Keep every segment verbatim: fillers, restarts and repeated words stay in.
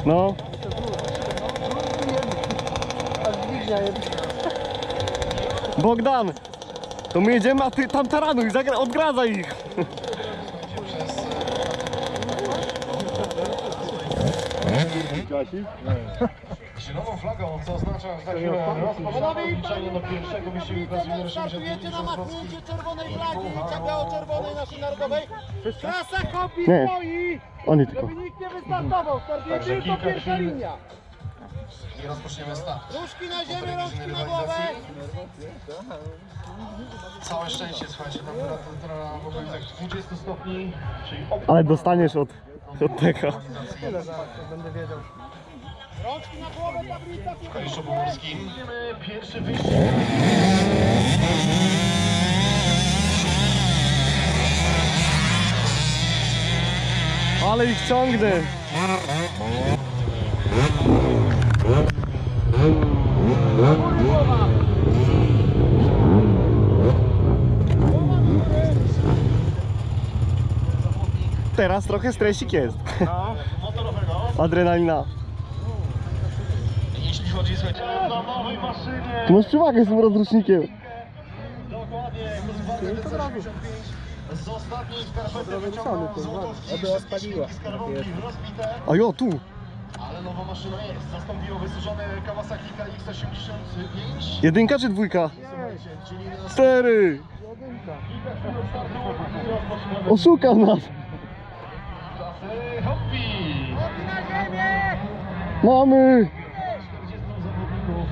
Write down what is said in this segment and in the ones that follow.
No. Bogdan, to my jedziemy, a ty tam taranuj, zagra, odgradza ich. Zieloną flagą, co oznacza, że za chwilę rozpoczynamy odliczanie do pierwszego wyścigu klasy junior Startujecie na machnięcie czerwonej flagi, liczia biało-czerwonej naszej narodowej. Trasa hobby Nie. stoi, Oni tylko. żeby nikt nie wystartował. Startuje tylko pierwsza linia. i rozpoczniemy start. Różki na ziemię, rączki na głowę. Całe szczęście, słuchajcie, temperatura w okolicach dwudziestu stopni, czyli Ale dostaniesz od, od tego. Rączki na głowę, tablica. w Kaliszu Pomorskim. Wiemy, pierwszy wyścig. Ale ich ciągnę. Teraz trochę stresik jest. motorowego. Adrenalina. Jeśli chodzi, słuchajcie, o nowej maszynie. Ty masz przewagę z tym rozrusznikiem. Dokładnie, to jest osiemdziesiąt pięć. Z ostatniej skarpety wyciągnął złotówki, wszystkie skarbonki rozbite. A jo, tu. Ale nowa maszyna jest. Zastąpiło wysłużone Kawasaki K X osiemdziesiąt pięć. Jedynka czy dwójka? Słuchajcie, czyli na Cztery. Oszukał nas. klasy hobby. Nogi na ziemię. Mamy. czterdziestu zawodników.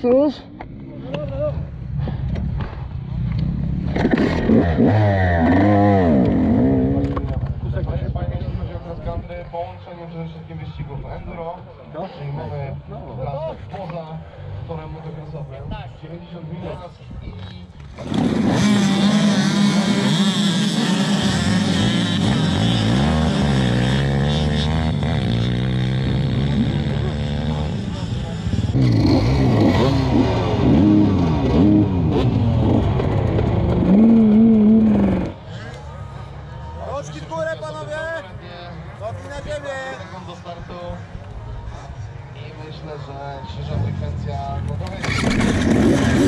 już? Proszę Państwa, jeśli chodzi o cross country, połączenie przede wszystkim wyścigów enduro, czyli mamy trasę poza torem motocrossowym, dziewięćdziesiąt minut i Rączki w górę, panowie! Nogi na ziemię! sekund do startu i myślę, że dzisiejsza frekwencja no trochę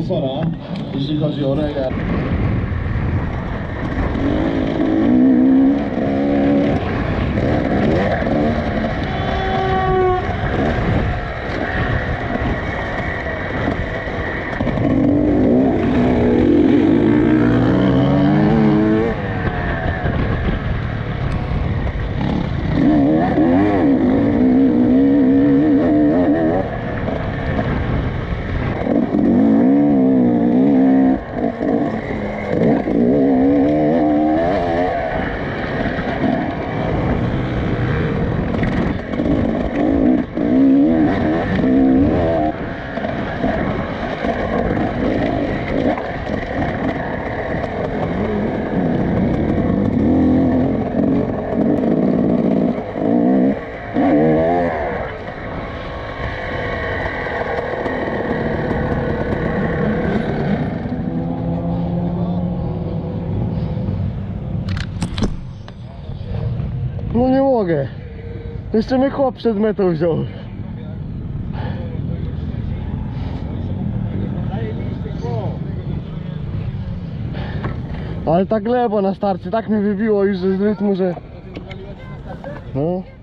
sponsora, jeśli chodzi o reggae. No nie mogę. Jeszcze mnie chłop przed metą wziął. Ale tak gleba na starcie, tak mnie wybiło już z rytmu, że... No.